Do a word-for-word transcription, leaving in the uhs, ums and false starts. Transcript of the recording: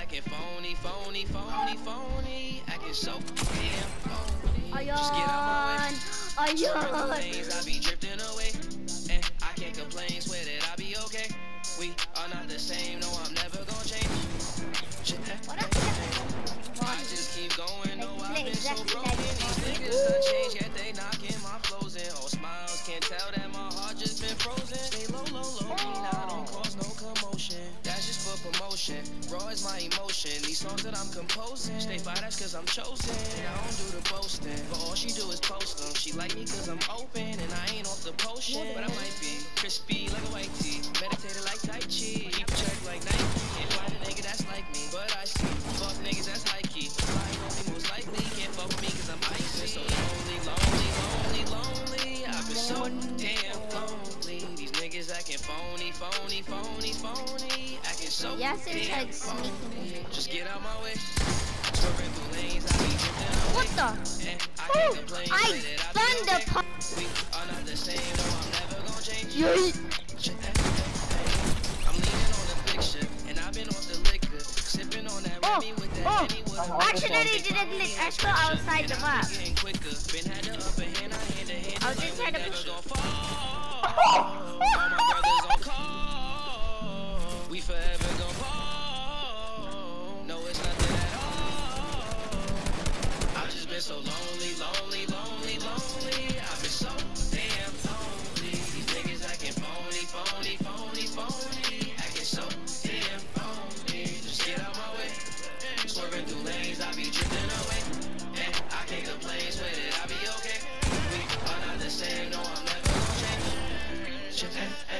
acting phony, phony, phony, phony, acting so damn phony. Just get out my way. Swerving lanes, I be drifting away, and I can't complain. Swear that I be okay. We are not the same. No, I'm never gonna change. I just keep going. No, I've been so broken. These niggas done changed, yet they knocking my flows in. All smiles, can't tell that my heart just been frozen. Stay low, low, low, mean I don't cause no commotion. That's just for promotion. Raw is my emotion. These songs that I'm composing, stay fire, that's cause I'm chosen. I don't do the boasting, but all she do is post them. She like me cause I'm open, and I ain't off the potion. But I might be crispy like a white tee, meditated like Tai Chi, keep check like Nike. Can't find a nigga that's like me, but I see fuck niggas that's high key. Lying on me most likely, can't fuck with me cause I'm icy. So lonely, lonely, lonely, lonely. I've been so damn lonely. These niggas acting phony, phony, phony, phony, acting so Yes, it's damn like phony. Just get out my way. Swerving through lanes, I be drifting away. What the? And I can't complain, I say that I be found the okay. pop. We are not the same, no, I'm never gonna change. Yes. I'm leaning on the picture, and I've been off the liquor, sipping on that Oh, Remy with that oh. Henny with a Accidentally didn't click extra outside the map. getting quicker. Been had the upper hand, I hand to hand. I was like just we trying to never push. gonna fall. All my brothers on call. We forever gon' ball. No, it's nothing at all. I've just been so lonely, lonely, lonely, lonely. I've been so damn lonely. These niggas acting phony, phony, phony, phony, acting so damn phony. Just get out my way. Swerving through lanes, I be drifting away, and I can't complain. Swear that I be okay. We are not the same. No, I'm never gonna change.